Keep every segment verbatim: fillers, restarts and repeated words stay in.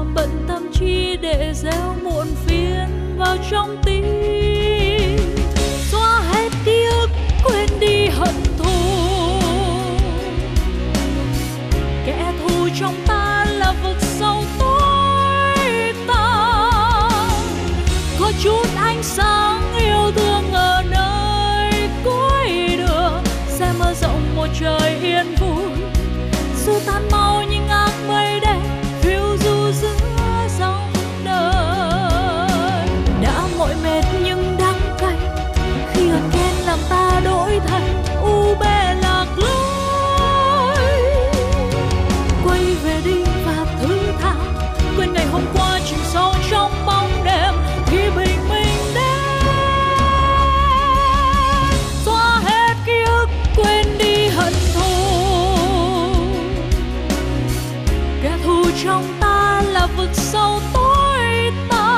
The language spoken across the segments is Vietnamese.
bận tâm trí để gieo muộn phiền vào trong tim. Xóa hết ký ức, quên đi hận thù. Kẻ thù trong ta là vực sâu tối tăm. Có chút ánh sáng yêu thương ở nơi cuối đường sẽ mở rộng một trời yên vui. Xua tan mau những áng mây đen phiêu du giữa dòng đời. Đã mỏi mệt nhưng đắng cay khi hận ghen làm ta đổi thay u bê lạc lối. Quay về đi và thứ tha, quên ngày hôm qua chìm sâu trong bóng đêm khi bình minh đến. Xóa hết ký ức, quên đi hận thù. Kẻ thù trong ta là vực sâu tối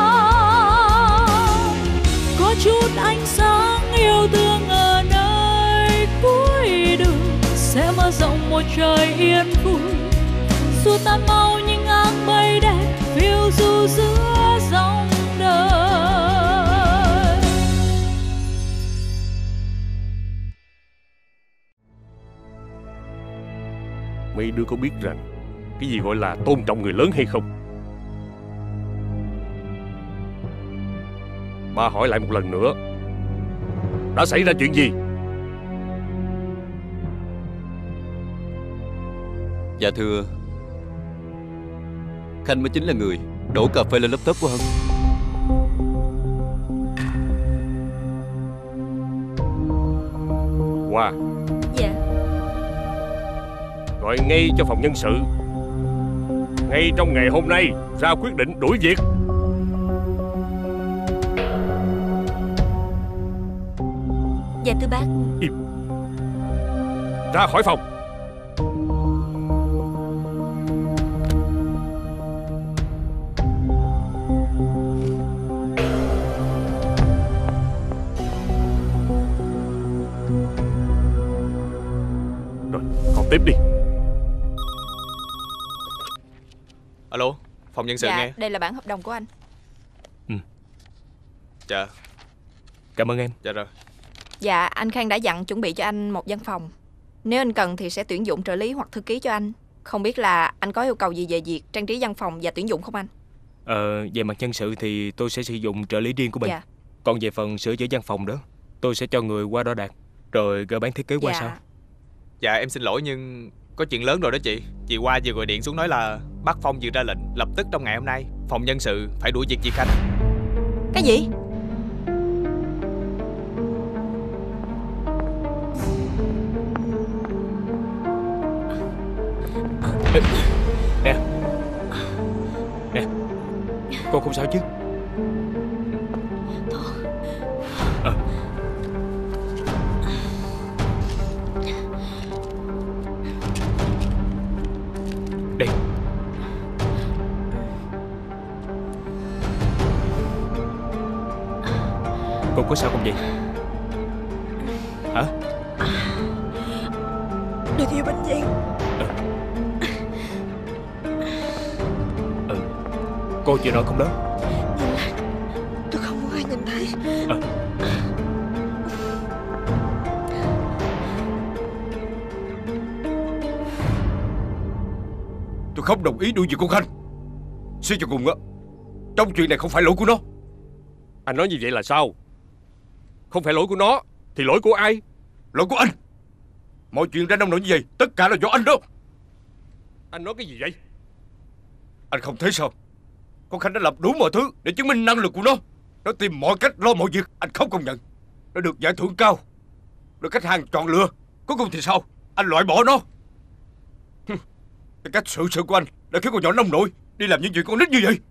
tăm. Có chút ánh sáng yêu thương ở nơi cuối đường sẽ mở rộng một trời yên vui. Xua tan mau những áng mây đen phiêu du giữa dòng đời. Mấy đứa có biết rằng cái gì gọi là tôn trọng người lớn hay không? Ba hỏi lại một lần nữa, đã xảy ra chuyện gì? Dạ thưa, Khanh mới chính là người đổ cà phê lên laptop của Hân. Hoa. Dạ. Gọi ngay cho phòng nhân sự, ngay trong ngày hôm nay ra quyết định đuổi việc. Dạ thưa bác. Im. Ra khỏi phòng. Rồi, còn tiếp đi. Alo, phòng nhân sự dạ, nghe. đây là bản hợp đồng của anh. Ừ. Dạ. Cảm ơn em. Dạ rồi. Dạ, anh Khang đã dặn chuẩn bị cho anh một văn phòng. Nếu anh cần thì sẽ tuyển dụng trợ lý hoặc thư ký cho anh. Không biết là anh có yêu cầu gì về việc trang trí văn phòng và tuyển dụng không anh? Ờ, về mặt nhân sự thì tôi sẽ sử dụng trợ lý riêng của mình. Dạ. Còn về phần sửa chữa văn phòng đó, tôi sẽ cho người qua đo đạc, rồi gửi bản thiết kế qua Dạ. sau. Dạ em xin lỗi nhưng có chuyện lớn rồi đó chị. Chị Hoa vừa gọi điện xuống nói là bác Phong vừa ra lệnh lập tức trong ngày hôm nay phòng nhân sự phải đuổi việc chị Khanh. Cái gì? Nè Nè Con không sao chứ? À. Đây. Con có sao không vậy? Hả? Đưa đi bệnh viện. Ừ. Cô chịu nổi không đó? Nhìn lại, tôi không muốn ai nhìn thấy. À. Tôi không đồng ý đuổi việc con Khanh. Suy cho cùng á, trong chuyện này không phải lỗi của nó. Anh nói như vậy là sao? Không phải lỗi của nó thì lỗi của ai? Lỗi của anh. Mọi chuyện ra nông nổi như vậy tất cả là do anh đó. Anh nói cái gì vậy? Anh không thấy sao? Con Khanh đã làm đủ mọi thứ để chứng minh năng lực của nó. Nó tìm mọi cách lo mọi việc. Anh không công nhận. Nó được giải thưởng cao, được khách hàng chọn lựa. Cuối cùng thì sao? Anh loại bỏ nó. Cái cách xử sự của anh đã khiến con nhỏ nông nổi đi làm những chuyện con nít như vậy.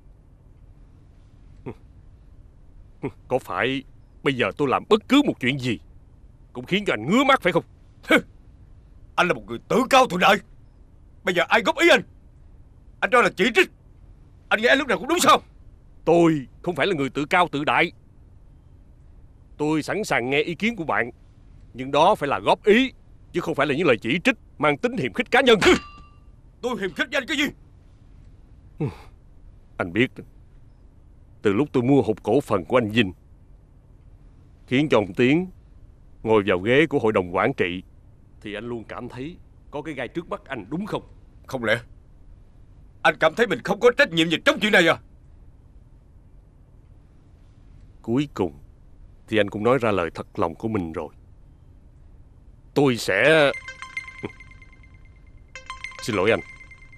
Có phải bây giờ tôi làm bất cứ một chuyện gì cũng khiến cho anh ngứa mắt phải không? Anh là một người tự cao tự đại. Bây giờ ai góp ý anh, anh cho là chỉ trích. Anh nghe lúc nào cũng đúng sao? Tôi không phải là người tự cao tự đại. Tôi sẵn sàng nghe ý kiến của bạn, nhưng đó phải là góp ý, chứ không phải là những lời chỉ trích mang tính hiềm khích cá nhân. Tôi hiềm khích với anh cái gì? Anh biết, từ lúc tôi mua hộp cổ phần của anh Vinh, khiến cho ông Tiến ngồi vào ghế của hội đồng quản trị, thì anh luôn cảm thấy có cái gai trước mắt anh, đúng không? Không lẽ anh cảm thấy mình không có trách nhiệm gì trong chuyện này à? Cuối cùng thì anh cũng nói ra lời thật lòng của mình rồi. Tôi sẽ... Xin lỗi anh.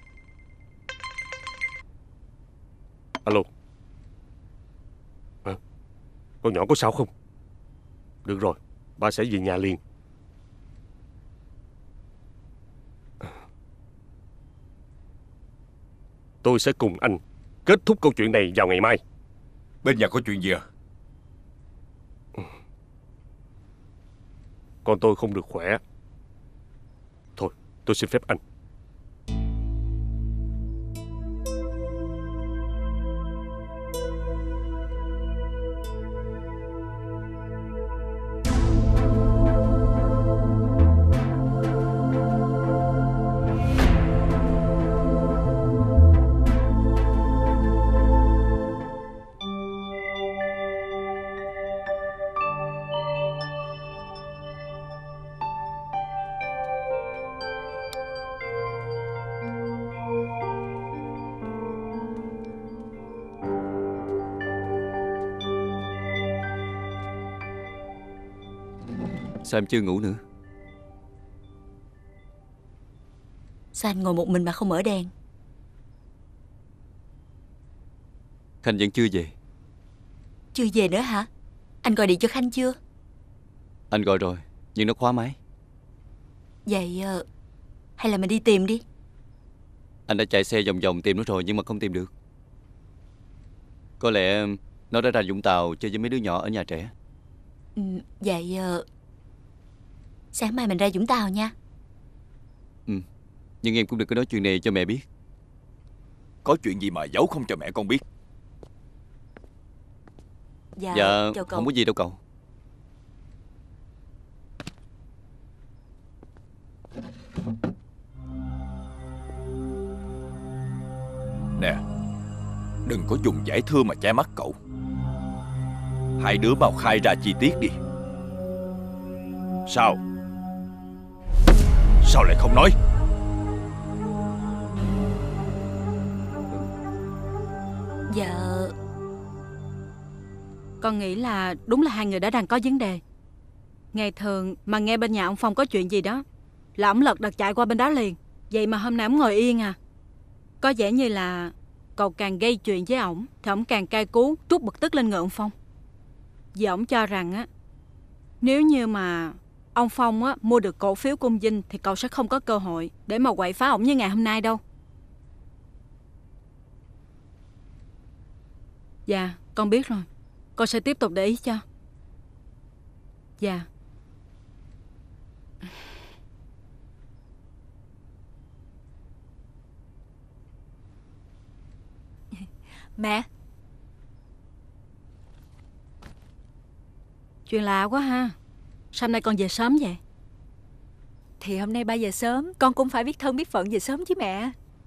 Alo. À, con nhỏ có sao không? Được rồi, ba sẽ về nhà liền. Tôi sẽ cùng anh kết thúc câu chuyện này vào ngày mai. Bên nhà có chuyện gì à? Con tôi không được khỏe. Thôi, tôi xin phép anh. Sao em chưa ngủ nữa? Sao anh ngồi một mình mà không mở đèn? Khanh vẫn chưa về. Chưa về nữa hả? Anh gọi điện cho Khanh chưa? Anh gọi rồi, nhưng nó khóa máy. Vậy uh, hay là mình đi tìm đi. Anh đã chạy xe vòng vòng tìm nó rồi nhưng mà không tìm được. Có lẽ nó đã ra Vũng Tàu chơi với mấy đứa nhỏ ở nhà trẻ. Ừ, vậy uh, sáng mai mình ra Vũng Tàu nha. Ừ, nhưng em cũng đừng có nói chuyện này cho mẹ biết. Có chuyện gì mà giấu không cho mẹ con biết? Dạ, Dạ, chào cậu. không có gì đâu cậu. Nè, đừng có dùng giải thưa mà che mắt cậu. Hai đứa mau khai ra chi tiết đi. Sao? Sao lại không nói? Dạ, con nghĩ là đúng là hai người đã đang có vấn đề. Ngày thường mà nghe bên nhà ông Phong có chuyện gì đó là ổng lật đật chạy qua bên đó liền. Vậy mà hôm nay ổng ngồi yên à. Có vẻ như là cậu càng gây chuyện với ổng thì ổng càng cay cú trút bực tức lên người ông Phong. Vì ổng cho rằng á, nếu như mà ông Phong á mua được cổ phiếu Cung Vinh thì cậu sẽ không có cơ hội để mà quậy phá ổng như ngày hôm nay đâu. Dạ, con biết rồi. Con sẽ tiếp tục để ý cho. Dạ. mẹ. Chuyện lạ quá ha. Sao hôm nay con về sớm vậy? Thì hôm nay ba giờ sớm, con cũng phải biết thân biết phận về sớm chứ mẹ.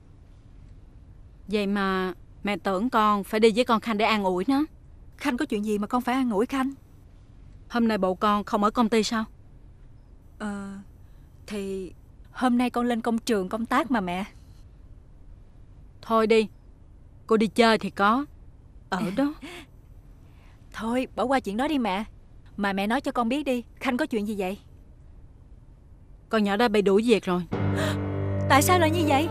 Vậy mà mẹ tưởng con phải đi với con Khanh để an ủi nó. Khanh có chuyện gì mà con phải an ủi Khanh? Hôm nay bộ con không ở công ty sao? Ờ, thì hôm nay con lên công trường công tác mà mẹ. Thôi đi, cô đi chơi thì có, ở đó. Thôi bỏ qua chuyện đó đi mẹ. Mà mẹ nói cho con biết đi, Khanh có chuyện gì vậy? Con nhỏ đã bị đuổi việc rồi. Tại sao lại như vậy?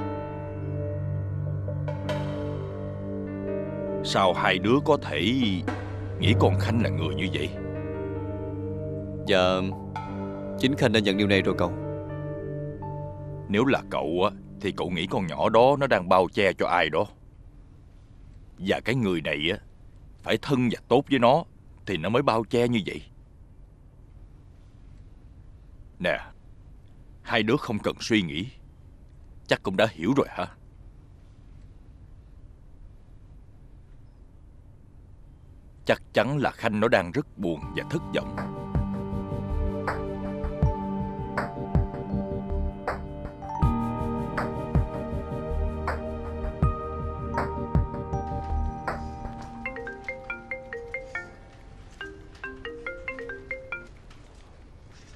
Sao hai đứa có thể nghĩ con Khanh là người như vậy? Dạ, chính Khanh đã nhận điều này rồi cậu. Nếu là cậu á thì cậu nghĩ con nhỏ đó nó đang bao che cho ai đó. Và cái người này á phải thân và tốt với nó thì nó mới bao che như vậy. Nè, hai đứa không cần suy nghĩ, chắc cũng đã hiểu rồi hả? Chắc chắn là Khanh nó đang rất buồn và thất vọng.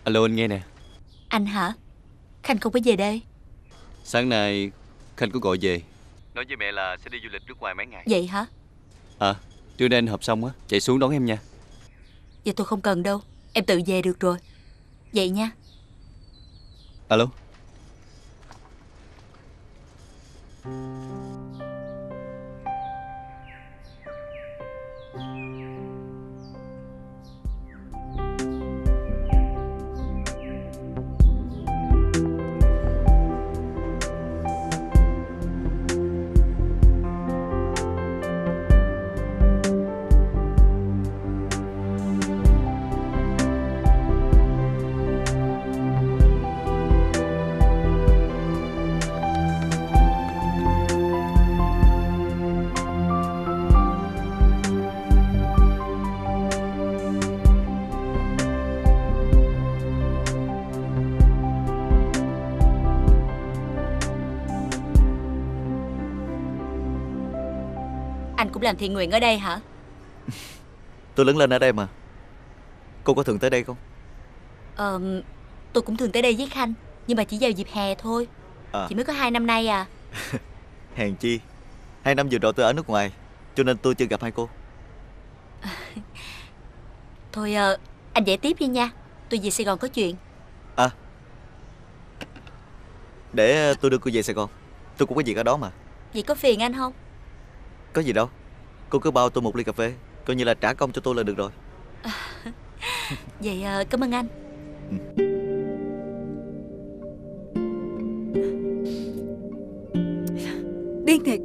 Alo, anh nghe nè. Anh hả? Khanh không có về đây. Sáng nay Khanh có gọi về, nói với mẹ là sẽ đi du lịch nước ngoài mấy ngày. Vậy hả? À, trưa nay anh họp xong á, chạy xuống đón em nha. Vậy tôi không cần đâu, em tự về được rồi. Vậy nha. Alo. Anh cũng làm thiện nguyện ở đây hả? Tôi lớn lên ở đây mà. Cô có thường tới đây không? Ờ, tôi cũng thường tới đây với Khanh, nhưng mà chỉ vào dịp hè thôi. À. Chỉ mới có hai năm nay à. Hèn chi. Hai năm vừa rồi tôi ở nước ngoài, cho nên tôi chưa gặp hai cô. Thôi ờ, anh về tiếp đi nha. Tôi về Sài Gòn có chuyện. À, để tôi đưa cô về Sài Gòn. Tôi cũng có việc ở đó mà. Vậy có phiền anh không? Có gì đâu. Cô cứ bao tôi một ly cà phê, coi như là trả công cho tôi là được rồi. À, vậy ờ, cảm ơn anh. Ừ. Điên thiệt.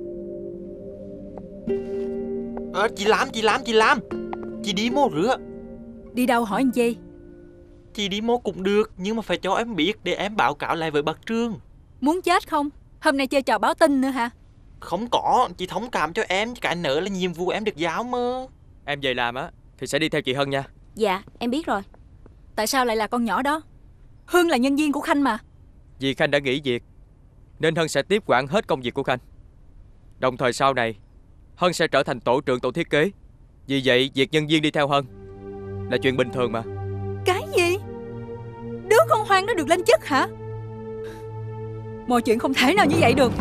À, chị Lam, chị Lam, chị Lam, chị đi mô rửa. Đi đâu hỏi anh gì? Chị đi mô cũng được, nhưng mà phải cho em biết để em báo cáo lại với bác Trương. Muốn chết không? Hôm nay chơi trò báo tin nữa hả? Không có, chị thông cảm cho em, cả nợ là nhiệm vụ em được giao mà. Em về làm á thì sẽ đi theo chị Hân nha. Dạ, em biết rồi. Tại sao lại là con nhỏ đó? Hương là nhân viên của Khanh mà. Vì Khanh đã nghỉ việc nên Hân sẽ tiếp quản hết công việc của Khanh. Đồng thời sau này Hân sẽ trở thành tổ trưởng tổ thiết kế. Vì vậy việc nhân viên đi theo Hân là chuyện bình thường mà. Cái gì? Đứa con hoang nó được lên chức hả? Mọi chuyện không thể nào như vậy được.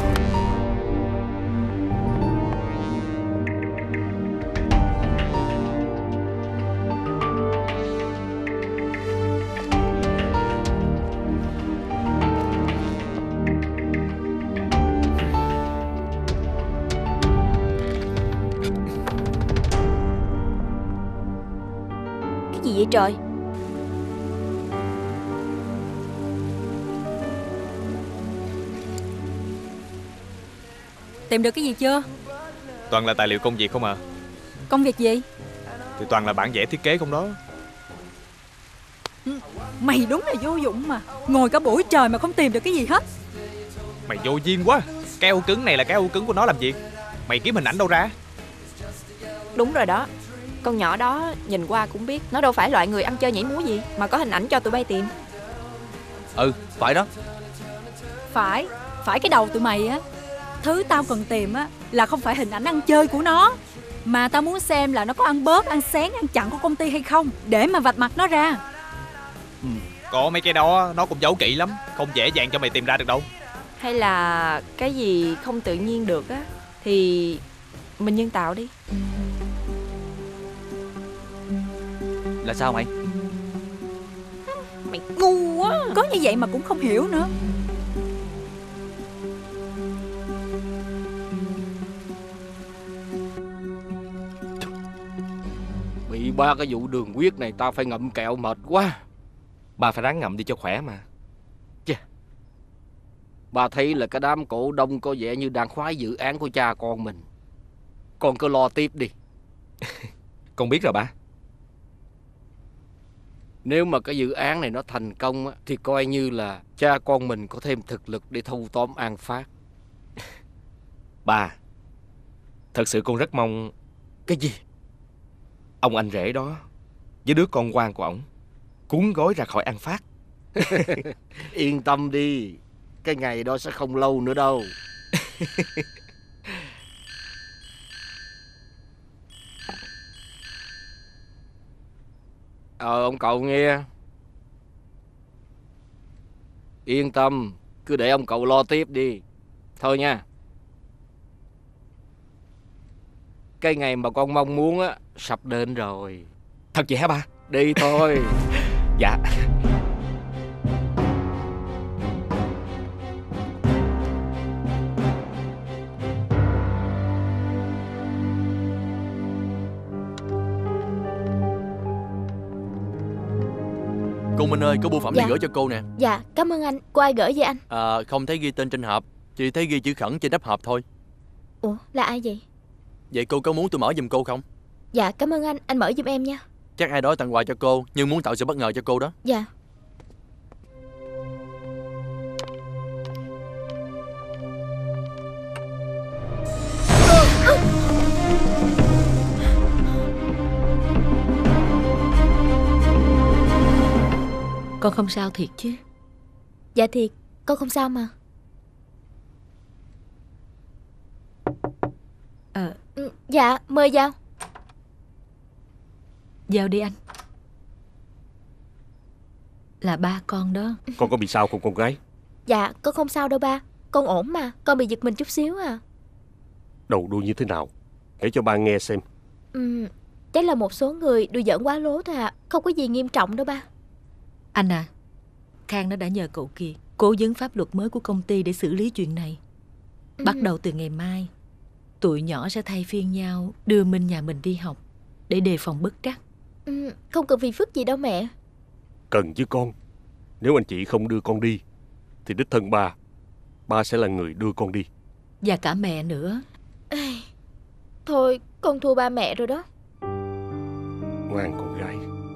Cái gì vậy trời? Tìm được cái gì chưa? Toàn là tài liệu công việc không à. Công việc gì? Thì toàn là bản vẽ thiết kế không đó. Mày đúng là vô dụng mà. Ngồi cả buổi trời mà không tìm được cái gì hết. Mày vô duyên quá. Cái âu cứng này là cái âu cứng của nó làm gì? Mày kiếm hình ảnh đâu ra? Đúng rồi đó. Con nhỏ đó nhìn qua cũng biết nó đâu phải loại người ăn chơi nhảy múa gì mà có hình ảnh cho tụi bay tìm. Ừ, phải đó. Phải, phải cái đầu tụi mày á. Thứ tao cần tìm á là không phải hình ảnh ăn chơi của nó, mà tao muốn xem là nó có ăn bớt, ăn xén, ăn chặn của công ty hay không, để mà vạch mặt nó ra. Ừ. Có mấy cái đó nó cũng giấu kỹ lắm, không dễ dàng cho mày tìm ra được đâu. Hay là cái gì không tự nhiên được á thì mình nhân tạo đi. Là sao mày? Mày ngu quá. Có như vậy mà cũng không hiểu nữa. Bị ba cái vụ đường huyết này tao phải ngậm kẹo mệt quá. Ba phải ráng ngậm đi cho khỏe mà. Chà, ba thấy là cái đám cổ đông có vẻ như đang khoái dự án của cha con mình. Con cứ lo tiếp đi. Con biết rồi ba. Nếu mà cái dự án này nó thành công á, thì coi như là cha con mình có thêm thực lực để thâu tóm An Phát. Ba, thật sự con rất mong. Cái gì? Ông anh rể đó với đứa con ngoan của ổng cuốn gói ra khỏi An Phát. Yên tâm đi, cái ngày đó sẽ không lâu nữa đâu. Ờ, ông cậu nghe. Yên tâm, cứ để ông cậu lo tiếp đi. Thôi nha. Cái ngày mà con mong muốn á sắp đến rồi. Thật vậy hả ba? Đi thôi. Dạ. Cô Minh ơi, có bưu phẩm Dạ. này gửi cho cô nè. Dạ, cảm ơn anh. Cô ai gửi vậy anh? À, không thấy ghi tên trên hộp, chỉ thấy ghi chữ khẩn trên nắp hộp thôi. Ủa, là ai vậy? Vậy cô có muốn tôi mở giùm cô không? Dạ, cảm ơn anh. Anh mở giùm em nha. Chắc ai đó tặng quà cho cô, nhưng muốn tạo sự bất ngờ cho cô đó. Dạ. Con không sao thiệt chứ? Dạ thiệt, con không sao mà. Ờ ừ, Dạ, mời vào. Vào đi anh. Là ba con đó. Con có bị sao không con gái? Dạ, con không sao đâu ba. Con ổn mà, con bị giật mình chút xíu à. Đầu đuôi như thế nào? Kể cho ba nghe xem. ừ, Chắc là một số người đùa giỡn quá lố thôi à. Không có gì nghiêm trọng đâu ba. Anh à, Khang nó đã nhờ cậu Kiệt cố vấn pháp luật mới của công ty để xử lý chuyện này. Bắt đầu từ ngày mai, tụi nhỏ sẽ thay phiên nhau đưa Minh nhà mình đi học để đề phòng bất trắc. ừ, Không cần phiền phức gì đâu mẹ. Cần chứ con. Nếu anh chị không đưa con đi thì đích thân ba Ba sẽ là người đưa con đi. Và cả mẹ nữa. Thôi, con thua ba mẹ rồi đó. Ngoan con gái.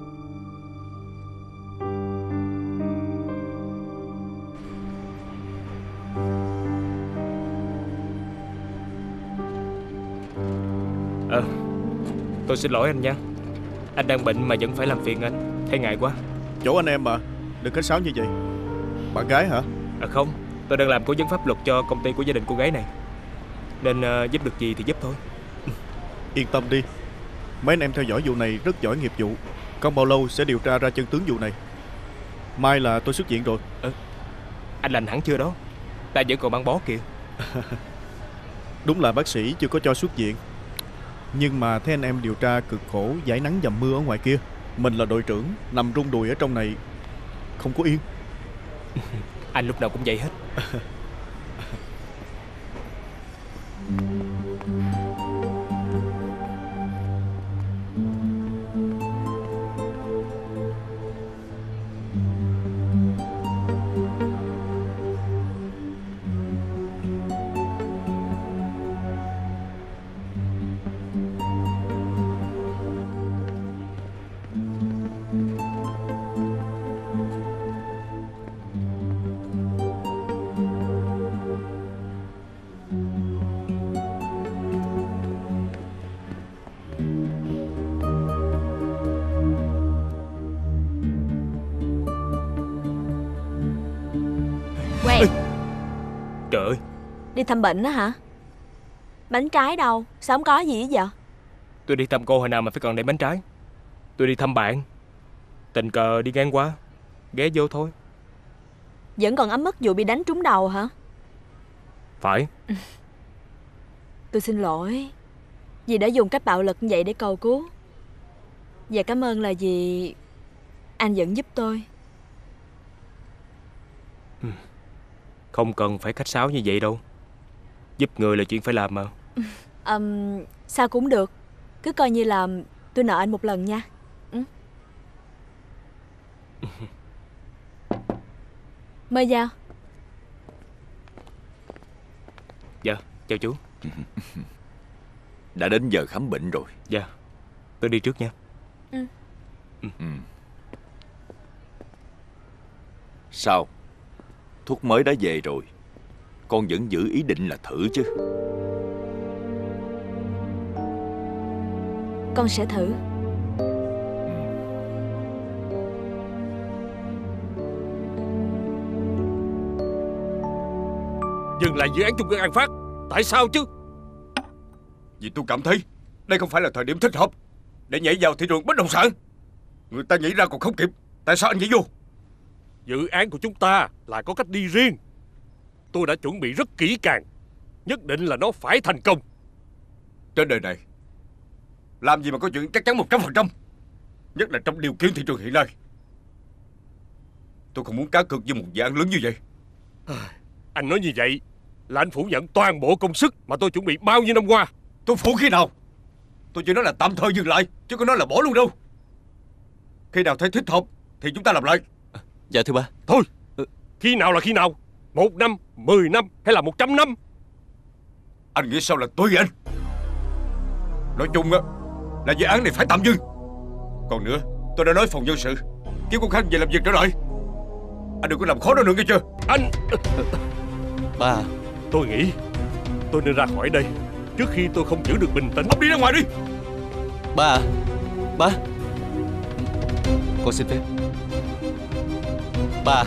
Ờ Tôi xin lỗi anh nha. Anh đang bệnh mà vẫn phải làm phiền anh. Thấy ngại quá. Chỗ anh em mà, đừng khách sáo như vậy. Bạn gái hả? À không, tôi đang làm cố vấn pháp luật cho công ty của gia đình cô gái này, nên uh, giúp được gì thì giúp thôi. Yên tâm đi, mấy anh em theo dõi vụ này rất giỏi nghiệp vụ. Không bao lâu sẽ điều tra ra chân tướng vụ này. Mai là tôi xuất viện rồi. à, Anh lành hẳn chưa đó? Ta vẫn còn băng bó kìa. Đúng là bác sĩ chưa có cho xuất viện, nhưng mà thấy anh em điều tra cực khổ dãi nắng dầm mưa ở ngoài kia. Mình là đội trưởng, nằm rung đùi ở trong này không có yên. Anh lúc nào cũng vậy hết. Quẹt. Trời ơi, Đi thăm bệnh đó hả? Bánh trái đâu? Sao không có gì hết vậy? tôi đi thăm cô hồi nào mà phải còn đem bánh trái. Tôi đi thăm bạn, tình cờ đi ngang qua, ghé vô thôi. Vẫn còn ấm ức vụ bị đánh trúng đầu hả? Phải. Tôi xin lỗi vì đã dùng cách bạo lực như vậy để cầu cứu. Và cảm ơn là vì anh vẫn giúp tôi. Không cần phải khách sáo như vậy đâu. Giúp người là chuyện phải làm mà. um, Sao cũng được. Cứ coi như là tôi nợ anh một lần nha. ừ. Mời vào. Dạ, chào chú. Đã đến giờ khám bệnh rồi. Dạ, tôi đi trước nha. ừ. Ừ. Sao? Thuốc mới đã về rồi, con vẫn giữ ý định là thử chứ? Con sẽ thử. Dừng lại dự án chung cư An Phát. Tại sao chứ? Vì tôi cảm thấy đây không phải là thời điểm thích hợp để nhảy vào thị trường bất động sản. Người ta nhảy ra còn không kịp, tại sao anh nhảy vô? Dự án của chúng ta là có cách đi riêng. Tôi đã chuẩn bị rất kỹ càng. Nhất định là nó phải thành công. Trên đời này làm gì mà có chuyện chắc chắn một trăm phần trăm. Nhất là trong điều kiện thị trường hiện nay. Tôi không muốn cá cược với một dự án lớn như vậy. Anh nói như vậy là anh phủ nhận toàn bộ công sức mà tôi chuẩn bị bao nhiêu năm qua. Tôi phủ khi nào? Tôi chỉ nói là tạm thời dừng lại, chứ có nói là bỏ luôn đâu. Khi nào thấy thích hợp thì chúng ta làm lại. Dạ thưa ba. Thôi, khi nào là khi nào? Một năm, mười năm hay là một trăm năm? Anh nghĩ sao là tùy anh. Nói chung á là dự án này phải tạm dừng. Còn nữa, tôi đã nói phòng nhân sự kêu con Khanh về làm việc trở lại. Anh đừng có làm khó nó nữa nghe chưa? Anh... Ba, tôi nghĩ tôi nên ra khỏi đây trước khi tôi không giữ được bình tĩnh. Ông đi ra ngoài đi. Ba, ba, con xin phép. Ba,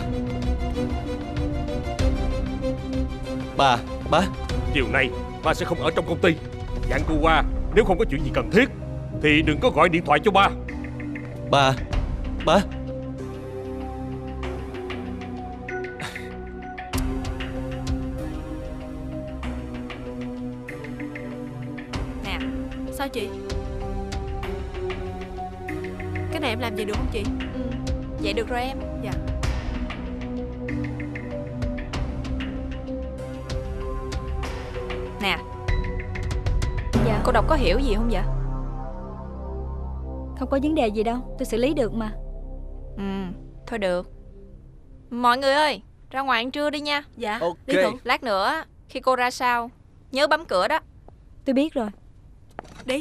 ba, ba. Chiều nay ba sẽ không ở trong công ty. Dặn cô qua, nếu không có chuyện gì cần thiết thì đừng có gọi điện thoại cho ba. Ba, ba. Nè, sao chị? Cái này em làm vậy được không chị? Ừ, vậy được rồi em. Dạ. Nè. Dạ. Cô đọc có hiểu gì không vậy? Không có vấn đề gì đâu, tôi xử lý được mà. Ừ, thôi được. Mọi người ơi, ra ngoài ăn trưa đi nha. Dạ. Ok. Đi Thuận. Lát nữa khi cô ra sau nhớ bấm cửa đó. Tôi biết rồi. Đi.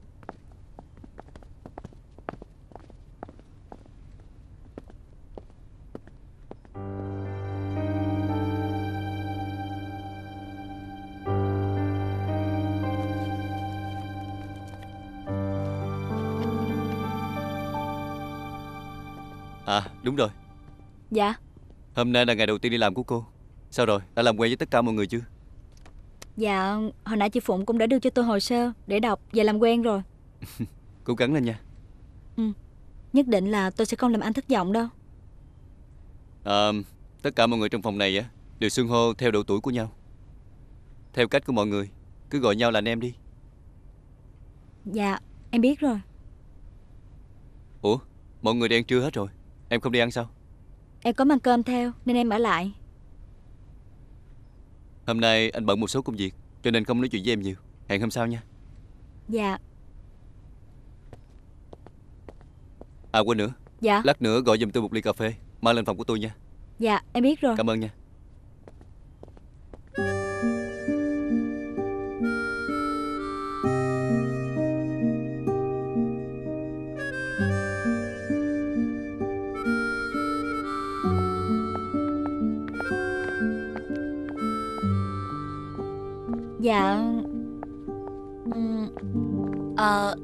À đúng rồi. Dạ. Hôm nay là ngày đầu tiên đi làm của cô. Sao rồi, đã làm quen với tất cả mọi người chưa? Dạ, hồi nãy chị Phụng cũng đã đưa cho tôi hồ sơ để đọc và làm quen rồi. Cố gắng lên nha. Ừ, nhất định là tôi sẽ không làm anh thất vọng đâu. À, tất cả mọi người trong phòng này á đều xưng hô theo độ tuổi của nhau. Theo cách của mọi người, cứ gọi nhau là anh em đi. Dạ, em biết rồi. Ủa, mọi người đi ăn trưa hết rồi. Em không đi ăn sao? Em có mang cơm theo nên em ở lại. Hôm nay anh bận một số công việc cho nên không nói chuyện với em nhiều. Hẹn hôm sau nha. Dạ. À quên nữa. Dạ. Lát nữa gọi giùm tôi một ly cà phê, mang lên phòng của tôi nha. Dạ, em biết rồi. Cảm ơn nha. Dạ. Ừm, Ờ...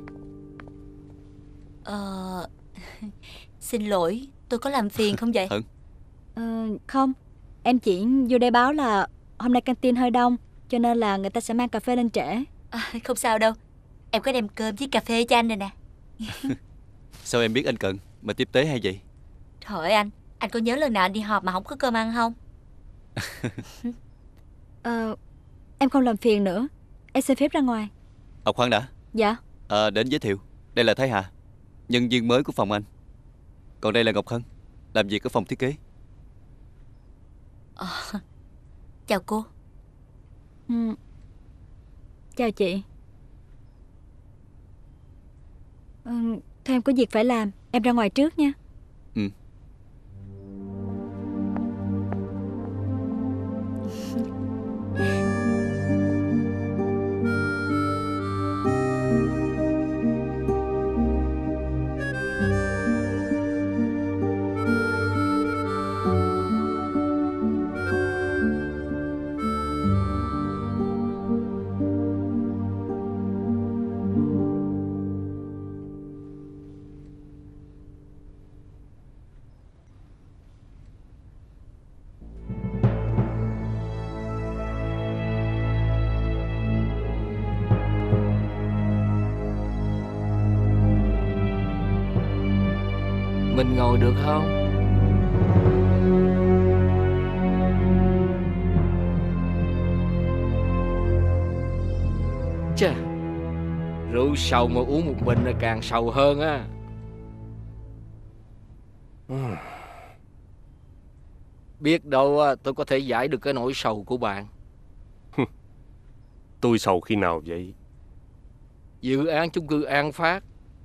Ờ... Xin lỗi, tôi có làm phiền không vậy? Hận. ờ, Không, em chỉ vô đây báo là hôm nay căng tin hơi đông, cho nên là người ta sẽ mang cà phê lên trễ. À, không sao đâu. Em có đem cơm với cà phê cho anh rồi nè. Sao em biết anh cần mà tiếp tế hay vậy? Trời ơi anh, anh có nhớ lần nào anh đi họp mà không có cơm ăn không? Ờ, em không làm phiền nữa. Em xin phép ra ngoài. À khoan đã. Dạ. À, đến giới thiệu. Đây là Thái Hà, nhân viên mới của phòng anh. Còn đây là Ngọc Hân, làm việc ở phòng thiết kế. Ờ, chào cô. Ừ. Chào chị. Ừ, thôi em có việc phải làm, em ra ngoài trước nha. Ừ. Mình ngồi được không? Chà, rượu sầu mà uống một mình là càng sầu hơn á. Biết đâu tôi có thể giải được cái nỗi sầu của bạn. Tôi sầu khi nào vậy? Dự án chung cư An Phát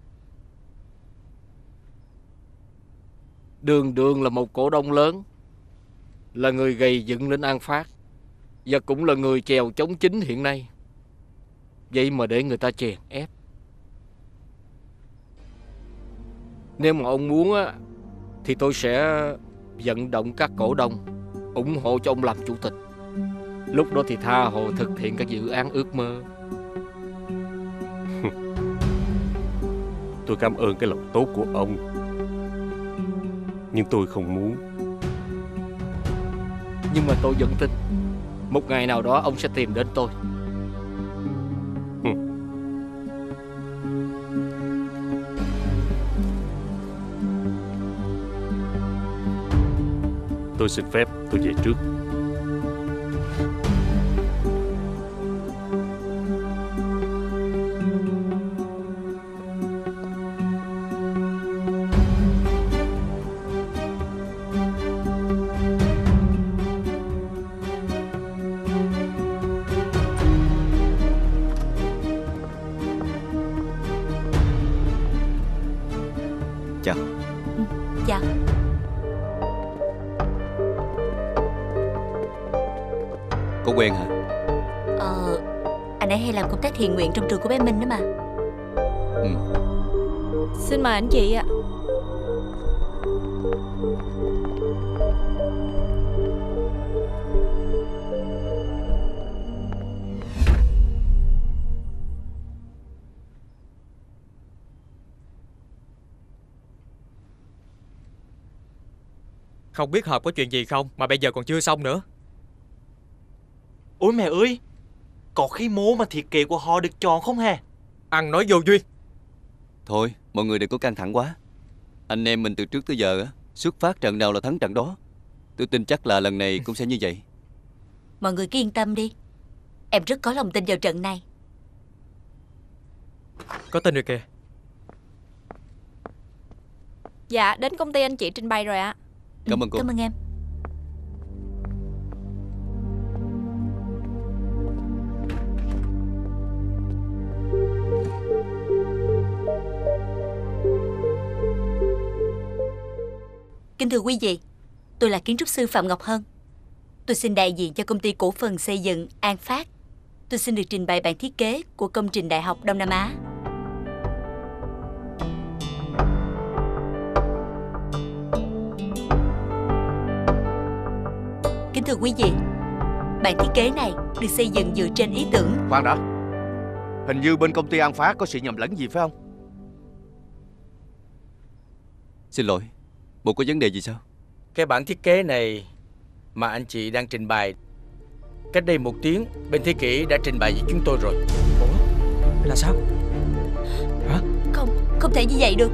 đường đường là một cổ đông lớn, là người gầy dựng lên An Phát, và cũng là người chèo chống chính hiện nay. Vậy mà để người ta chèn ép. Nếu mà ông muốn á, thì tôi sẽ vận động các cổ đông ủng hộ cho ông làm chủ tịch. Lúc đó thì tha hồ thực hiện các dự án ước mơ. Tôi cảm ơn cái lòng tốt của ông, nhưng tôi không muốn. Nhưng mà tôi vẫn tin một ngày nào đó ông sẽ tìm đến tôi. Tôi xin phép tôi về trước. Chào. Ừ, chào. Có quen hả? Ờ, anh ấy hay làm công tác thiện nguyện trong trường của bé Minh đó mà. Ừ. Xin mời anh chị ạ. Không biết Hợp có chuyện gì không mà bây giờ còn chưa xong nữa. Ôi mẹ ơi, có khi mô mà thiết kế của họ được chọn không hề? Ăn nói vô duyên. Thôi, mọi người đừng có căng thẳng quá. Anh em mình từ trước tới giờ á, xuất phát trận nào là thắng trận đó. Tôi tin chắc là lần này cũng sẽ như vậy. Mọi người cứ yên tâm đi, em rất có lòng tin vào trận này. Có tin rồi kìa. Dạ, đến công ty anh chị trình bày rồi ạ. Cảm ơn cô. Cảm ơn em. Kính thưa quý vị, tôi là kiến trúc sư Phạm Ngọc Hân. Tôi xin đại diện cho công ty cổ phần xây dựng An Phát. Tôi xin được trình bày bản thiết kế của công trình Đại học Đông Nam Á. Kính thưa quý vị, bản thiết kế này được xây dựng dựa trên ý tưởng. Khoan đã, hình như bên công ty An Phát có sự nhầm lẫn gì phải không? Xin lỗi, bộ có vấn đề gì sao? Cái bản thiết kế này mà anh chị đang trình bày, cách đây một tiếng bên thiết kế đã trình bày với chúng tôi rồi. Ủa? Là sao? Hả? Không, không thể như vậy được.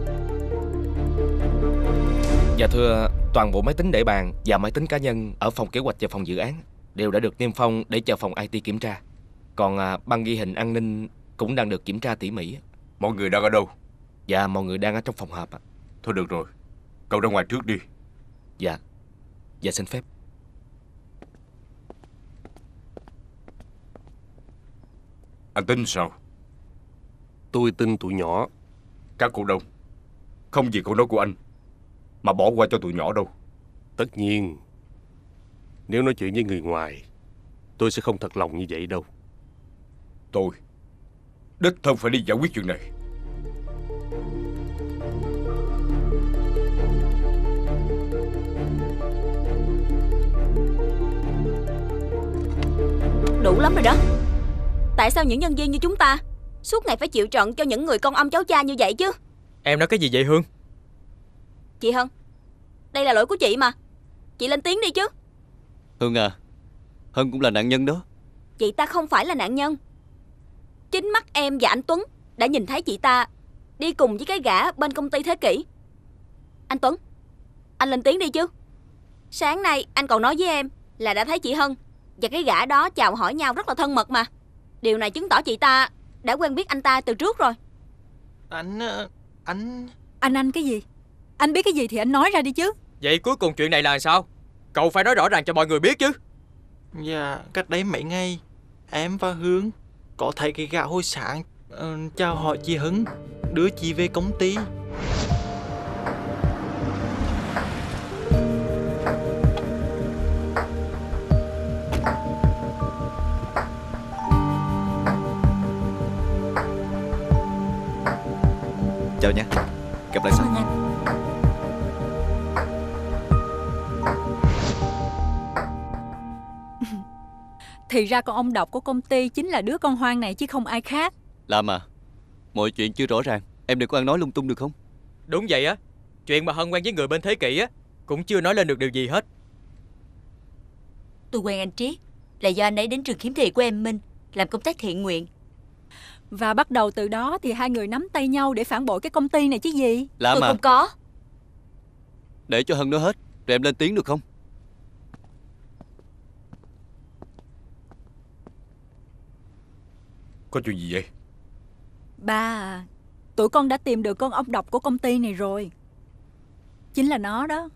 Dạ thưa, toàn bộ máy tính để bàn và máy tính cá nhân ở phòng kế hoạch và phòng dự án đều đã được niêm phong để chờ phòng i tê kiểm tra. Còn à, băng ghi hình an ninh cũng đang được kiểm tra tỉ mỉ. Mọi người đang ở đâu? Dạ, mọi người đang ở trong phòng họp. Thôi được rồi, cậu ra ngoài trước đi. Dạ, dạ xin phép. Anh tin sao? Tôi tin tụi nhỏ. Các cổ đông không vì câu nói của anh mà bỏ qua cho tụi nhỏ đâu. Tất nhiên, nếu nói chuyện với người ngoài, tôi sẽ không thật lòng như vậy đâu. Tôi đích thân phải đi giải quyết chuyện này. Đủ lắm rồi đó. Tại sao những nhân viên như chúng ta suốt ngày phải chịu trận cho những người con ông cháu cha như vậy chứ? Em nói cái gì vậy Hương? Chị Hân, đây là lỗi của chị mà. Chị lên tiếng đi chứ. Hương à, Hân cũng là nạn nhân đó. Chị ta không phải là nạn nhân. Chính mắt em và anh Tuấn đã nhìn thấy chị ta đi cùng với cái gã bên công ty Thế Kỷ. Anh Tuấn, anh lên tiếng đi chứ. Sáng nay anh còn nói với em là đã thấy chị Hân và cái gã đó chào hỏi nhau rất là thân mật mà. Điều này chứng tỏ chị ta đã quen biết anh ta từ trước rồi. Anh... Anh... Anh anh cái gì? Anh biết cái gì thì anh nói ra đi chứ. Vậy cuối cùng chuyện này là sao? Cậu phải nói rõ ràng cho mọi người biết chứ. Dạ, cách đấy mấy ngày em và Hương có thấy cái gã hồi sáng uh, chào hỏi chị Hưng, đưa chị về công ty. Chào nhé, gặp lại sau. Thì ra con ông độc của công ty chính là đứa con hoang này chứ không ai khác. Làm à, mọi chuyện chưa rõ ràng, em đừng có ăn nói lung tung được không? Đúng vậy á. Chuyện mà Hân quen với người bên Thế Kỷ á cũng chưa nói lên được điều gì hết. Tôi quen anh Triết là do anh ấy đến trường khiếm thị của em Minh làm công tác thiện nguyện. Và bắt đầu từ đó thì hai người nắm tay nhau để phản bội cái công ty này chứ gì. Làm Tôi à? không có. Để cho Hân nói hết, rồi em lên tiếng được không? Có chuyện gì vậy? Ba à, tụi con đã tìm được con ông độc của công ty này rồi. Chính là nó đó.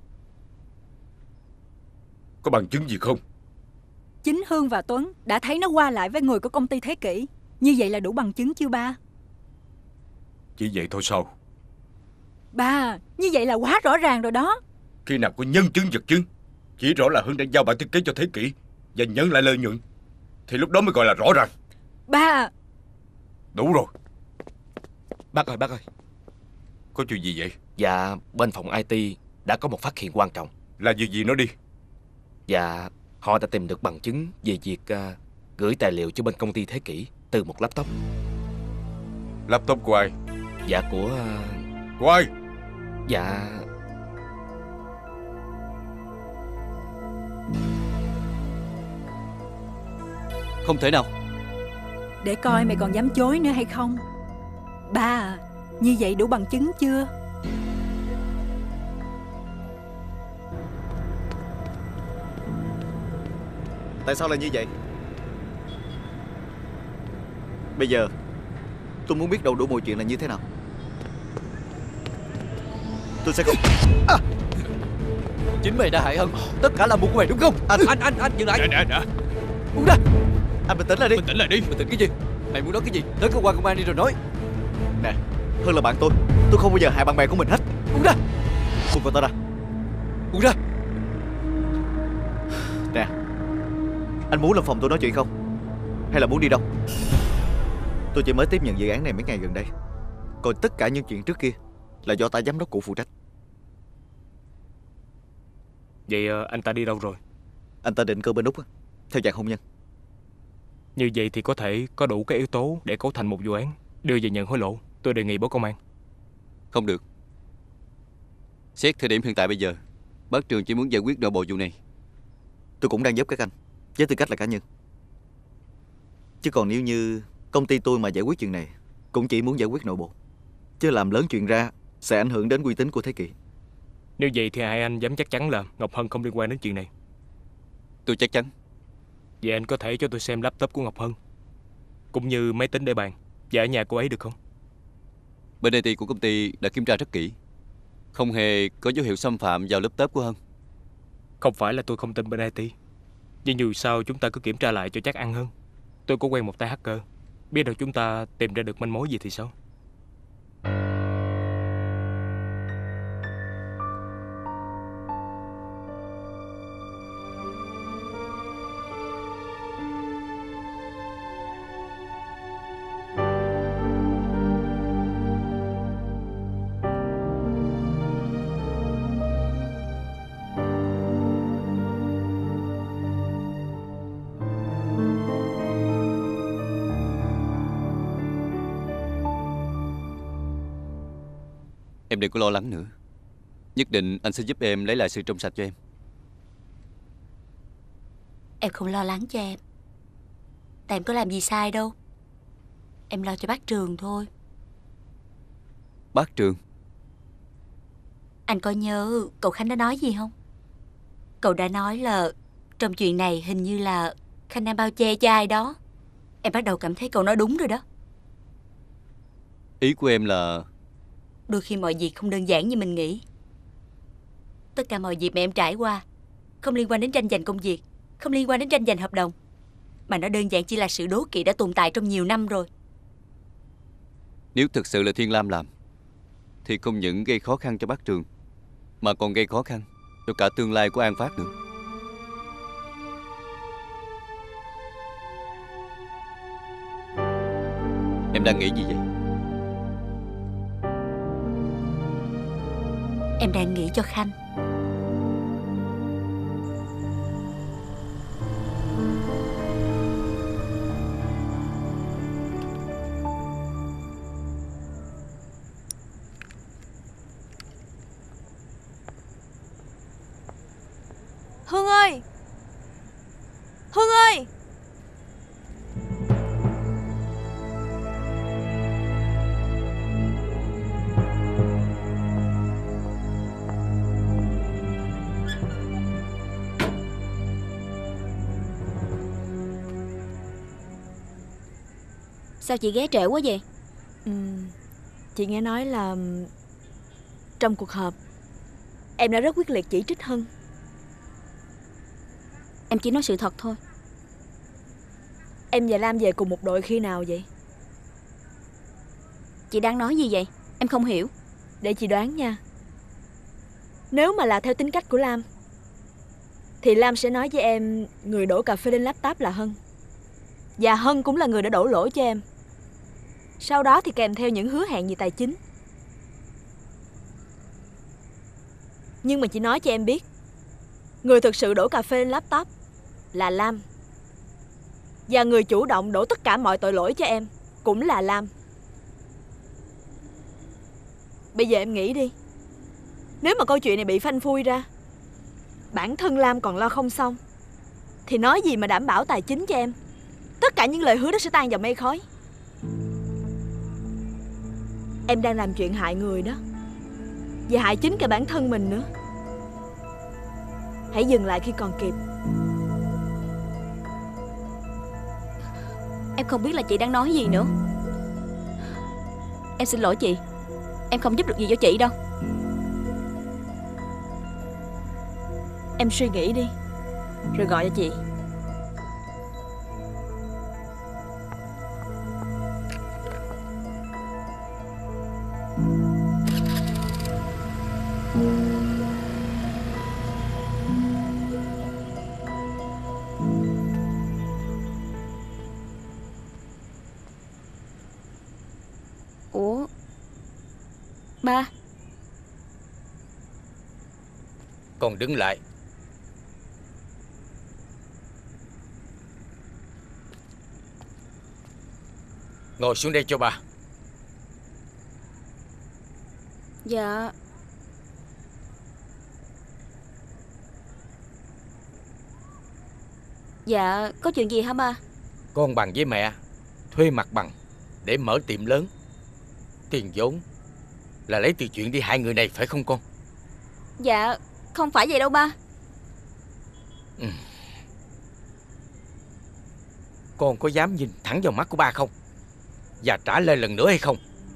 Có bằng chứng gì không? Chính Hương và Tuấn đã thấy nó qua lại với người của công ty Thế Kỷ. Như vậy là đủ bằng chứng chưa ba? Chỉ vậy thôi sao? Ba, như vậy là quá rõ ràng rồi đó. Khi nào có nhân chứng vật chứng, chỉ rõ là Hưng đã giao bản thiết kế cho Thế Kỷ và nhận lại lợi nhuận, thì lúc đó mới gọi là rõ ràng. Ba. Đủ rồi. Bác ơi, bác ơi. Có chuyện gì vậy? Dạ, bên phòng i tê đã có một phát hiện quan trọng. Là việc gì nói đi. Dạ, họ đã tìm được bằng chứng về việc uh, gửi tài liệu cho bên công ty Thế Kỷ từ một laptop. Laptop của ai? Dạ của... Uh... Của ai? Dạ... Không thể nào. Để coi mày còn dám chối nữa hay không. Ba à, như vậy đủ bằng chứng chưa? Tại sao lại như vậy? Bây giờ tôi muốn biết đầu đuôi mọi chuyện là như thế nào. Tôi sẽ không... À! Chính mày đã hại Hân. Tất cả là một của mày đúng không? Anh anh anh anh dừng lại. Nè nè nè. Uống ra. Anh bình tĩnh lại đi. Bình tĩnh lại đi. Bình tĩnh cái gì? Mày muốn nói cái gì? Tới cơ quan công an đi rồi nói. Nè, Hân là bạn tôi. Tôi không bao giờ hại bạn bè của mình hết. Uống ra. Buông con ta ra. Uống ra. Nè, anh muốn lên phòng tôi nói chuyện không? Hay là muốn đi đâu? Tôi chỉ mới tiếp nhận dự án này mấy ngày gần đây. Còn tất cả những chuyện trước kia là do ta giám đốc cũ phụ trách. Vậy anh ta đi đâu rồi? Anh ta định cư bên Úc theo dạng hôn nhân. Như vậy thì có thể có đủ các yếu tố để cấu thành một vụ án đưa về nhận hối lộ. Tôi đề nghị báo công an. Không được. Xét thời điểm hiện tại bây giờ, bác Trường chỉ muốn giải quyết nội bộ vụ này. Tôi cũng đang giúp các anh với tư cách là cá nhân. Chứ còn nếu như công ty tôi mà giải quyết chuyện này, cũng chỉ muốn giải quyết nội bộ, chứ làm lớn chuyện ra sẽ ảnh hưởng đến uy tín của Thế Kỷ. Nếu vậy thì hai anh dám chắc chắn là Ngọc Hân không liên quan đến chuyện này? Tôi chắc chắn. Vậy anh có thể cho tôi xem laptop của Ngọc Hân, cũng như máy tính để bàn và ở nhà cô ấy được không? Bên i tê của công ty đã kiểm tra rất kỹ, không hề có dấu hiệu xâm phạm vào laptop của Hân. Không phải là tôi không tin bên i tê, nhưng dù sao chúng ta cứ kiểm tra lại cho chắc ăn hơn. Tôi có quen một tay hacker, biết đâu chúng ta tìm ra được manh mối gì thì sao. Em đừng có lo lắng nữa. Nhất định anh sẽ giúp em lấy lại sự trong sạch cho em. Em không lo lắng cho em. Tại em có làm gì sai đâu. Em lo cho bác Trường thôi. Bác Trường? Anh có nhớ cậu Khánh đã nói gì không? Cậu đã nói là trong chuyện này hình như là Khanh đang bao che cho ai đó. Em bắt đầu cảm thấy cậu nói đúng rồi đó. Ý của em là... Đôi khi mọi việc không đơn giản như mình nghĩ. Tất cả mọi việc mà em trải qua không liên quan đến tranh giành công việc, không liên quan đến tranh giành hợp đồng, mà nó đơn giản chỉ là sự đố kỵ đã tồn tại trong nhiều năm rồi. Nếu thực sự là Thiên Lam làm thì không những gây khó khăn cho bác Trường, mà còn gây khó khăn cho cả tương lai của An Phát nữa. Em đang nghĩ gì vậy? Em đang nghĩ cho Khanh. Hương ơi! Hương ơi! Sao chị ghé trễ quá vậy? Ừ, chị nghe nói là trong cuộc họp em đã rất quyết liệt chỉ trích Hân. Em chỉ nói sự thật thôi. Em và Lam về cùng một đội khi nào vậy? Chị đang nói gì vậy? Em không hiểu. Để chị đoán nha. Nếu mà là theo tính cách của Lam thì Lam sẽ nói với em người đổ cà phê lên laptop là Hân, và Hân cũng là người đã đổ lỗi cho em. Sau đó thì kèm theo những hứa hẹn về tài chính. Nhưng mà chị nói cho em biết, người thực sự đổ cà phê lên laptop là Lam, và người chủ động đổ tất cả mọi tội lỗi cho em cũng là Lam. Bây giờ em nghĩ đi, nếu mà câu chuyện này bị phanh phui ra, bản thân Lam còn lo không xong, thì nói gì mà đảm bảo tài chính cho em. Tất cả những lời hứa đó sẽ tan vào mây khói. Em đang làm chuyện hại người đó, và hại chính cả bản thân mình nữa. Hãy dừng lại khi còn kịp. Em không biết là chị đang nói gì nữa. Em xin lỗi chị. Em không giúp được gì cho chị đâu. Em suy nghĩ đi, rồi gọi cho chị. Ủa, ba? Con đứng lại. Ngồi xuống đây cho ba. Dạ. Dạ, có chuyện gì hả ba? Con bàn với mẹ thuê mặt bằng để mở tiệm lớn. Tiền vốn là lấy từ chuyện đi hại người này, phải không con? Dạ, không phải vậy đâu ba. Ừ. Con có dám nhìn thẳng vào mắt của ba không? Và trả lời lần nữa hay không?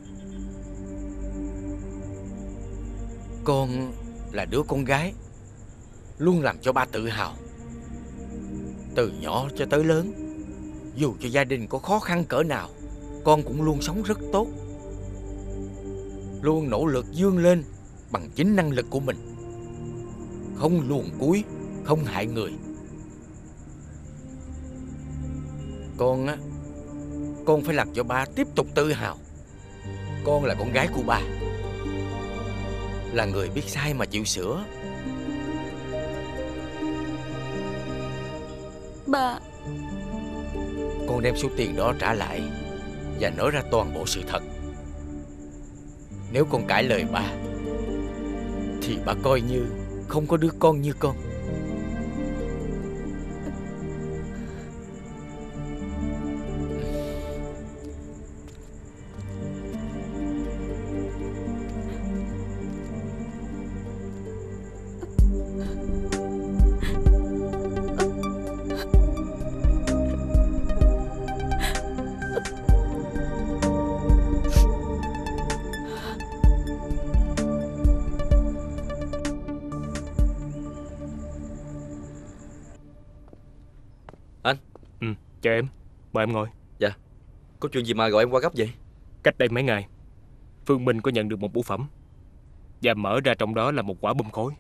Con là đứa con gái luôn làm cho ba tự hào. Từ nhỏ cho tới lớn, dù cho gia đình có khó khăn cỡ nào, con cũng luôn sống rất tốt, luôn nỗ lực vươn lên bằng chính năng lực của mình, không luồn cúi, không hại người. Con á, con phải làm cho ba tiếp tục tự hào. Con là con gái của ba, là người biết sai mà chịu sửa. Ba. Con đem số tiền đó trả lại và nói ra toàn bộ sự thật. Nếu con cãi lời ba thì ba coi như không có đứa con như con. Chào em, mời em ngồi. Dạ. Có chuyện gì mà gọi em qua gấp vậy? Cách đây mấy ngày, Phương Minh có nhận được một bưu phẩm, và mở ra trong đó là một quả bom khối.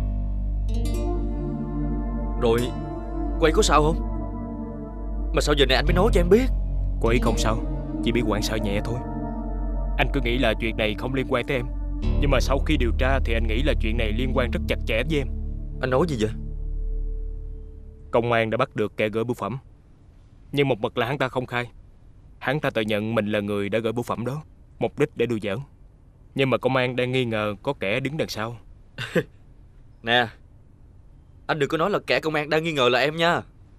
Rồi cô ấy có sao không? Mà sao giờ này anh mới nói cho em biết? Cô ấy không sao, chỉ bị hoảng sợ nhẹ thôi. Anh cứ nghĩ là chuyện này không liên quan tới em, nhưng mà sau khi điều tra thì anh nghĩ là chuyện này liên quan rất chặt chẽ với em. Anh nói gì vậy? Công an đã bắt được kẻ gửi bưu phẩm, nhưng một mực là hắn ta không khai. Hắn ta tự nhận mình là người đã gửi bưu phẩm đó, mục đích để đùa giỡn. Nhưng mà công an đang nghi ngờ có kẻ đứng đằng sau. Nè, anh đừng có nói là kẻ công an đang nghi ngờ là em nha.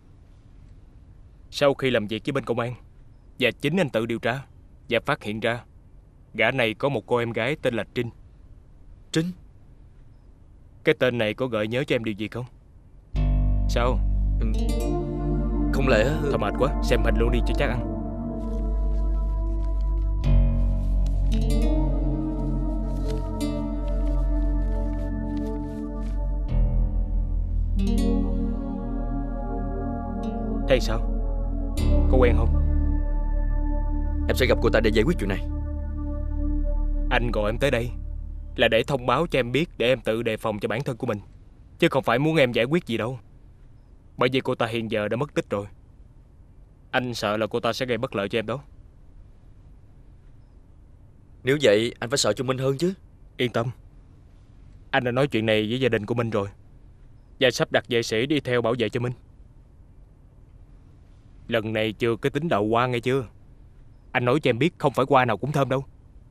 Sau khi làm việc với bên công an và chính anh tự điều tra và phát hiện ra gã này có một cô em gái tên là Trinh. Trinh? Cái tên này có gợi nhớ cho em điều gì không? Sao? Ừ. Không lẽ... Thôi mệt quá, xem hình luôn đi cho chắc ăn. Thấy sao? Có quen không? Em sẽ gặp cô ta để giải quyết chuyện này. Anh gọi em tới đây là để thông báo cho em biết, để em tự đề phòng cho bản thân của mình, chứ không phải muốn em giải quyết gì đâu. Bởi vì cô ta hiện giờ đã mất tích rồi. Anh sợ là cô ta sẽ gây bất lợi cho em đó. Nếu vậy anh phải sợ cho Minh hơn chứ. Yên tâm, anh đã nói chuyện này với gia đình của Minh rồi, và sắp đặt vệ sĩ đi theo bảo vệ cho Minh. Lần này chưa cái tính đầu qua nghe chưa? Anh nói cho em biết, không phải qua nào cũng thơm đâu.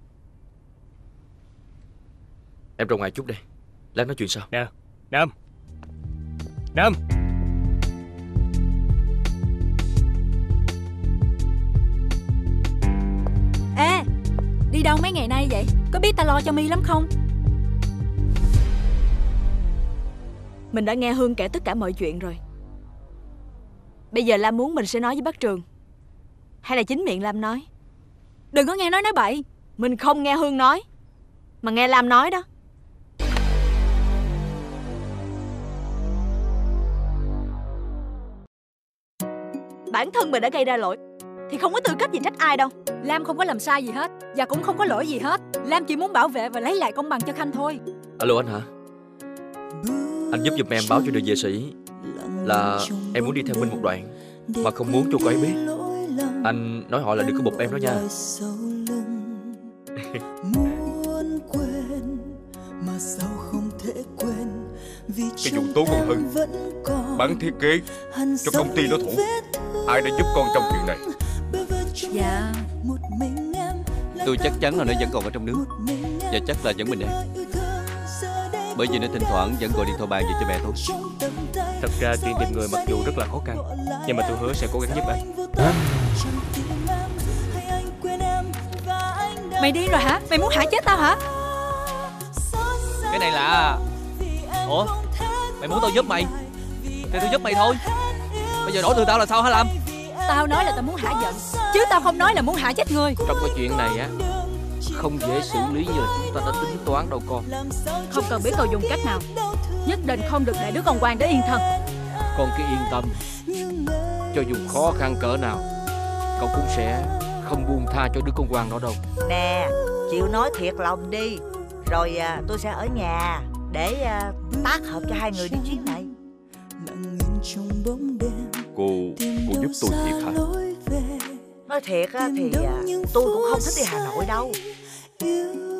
Em ra ngoài chút đây, lát nói chuyện sau. Nè, Nam Nam Ê, đi đâu mấy ngày nay vậy? Có biết ta lo cho mi lắm không? Mình đã nghe Hương kể tất cả mọi chuyện rồi. Bây giờ Lam muốn mình sẽ nói với bác Trường, hay là chính miệng Lam nói? Đừng có nghe nói nói bậy. Mình không nghe Hương nói, mà nghe Lam nói đó. Bản thân mình đã gây ra lỗi thì không có tư cách gì trách ai đâu. Lam không có làm sai gì hết, và cũng không có lỗi gì hết. Lam chỉ muốn bảo vệ và lấy lại công bằng cho Khanh thôi. Alo anh hả? Anh giúp giùm em báo cho được vệ sĩ là em muốn đi theo Minh một đoạn, mà không muốn cho cô ấy biết. Anh nói họ là đừng có bụp em đó nha. Cái vụ Tố Công Hưng bán thiết kế cho công ty đối thủ, ai đã giúp con trong chuyện này? Dạ, tôi chắc chắn là nó vẫn còn ở trong nước, và chắc là vẫn bình an, bởi vì nó thỉnh thoảng vẫn gọi điện thoại bàn về cho mẹ tôi. Thật ra chuyện tìm người mặc dù rất là khó khăn, nhưng mà tôi hứa sẽ cố gắng giúp anh. Mày điên rồi hả? Mày muốn hại chết tao hả? Cái này là... Ủa? Mày muốn tao giúp mày thì tôi giúp mày thôi. Bây giờ đổ thừa tao là sao hả Lam? Tao nói là tao muốn hả giận, chứ tao không nói là muốn hại chết người. Trong cái chuyện này á, không dễ xử lý như là chúng ta đã tính toán đâu con. Không cần biết cậu dùng cách nào, nhất định không được để đứa con quan đó yên thân. Con cứ yên tâm, cho dù khó khăn cỡ nào, cậu cũng sẽ không buông tha cho đứa con quan đó đâu. Nè, chịu nói thiệt lòng đi, rồi à, tôi sẽ ở nhà để à, tác hợp cho hai người đi chuyến này. Cô, cô giúp tôi thiệt hả? Nói thiệt á, thì à, tôi cũng không thích đi Hà Nội đâu.